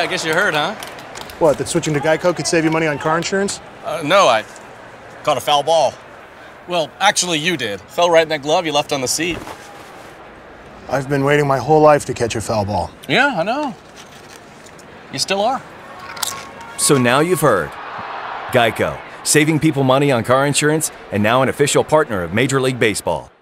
I guess you heard, huh? What, that switching to Geico could save you money on car insurance? No, I caught a foul ball. Well, actually, you did. Fell right in that glove you left on the seat. I've been waiting my whole life to catch a foul ball. Yeah, I know. You still are. So now you've heard. Geico, saving people money on car insurance, and now an official partner of Major League Baseball.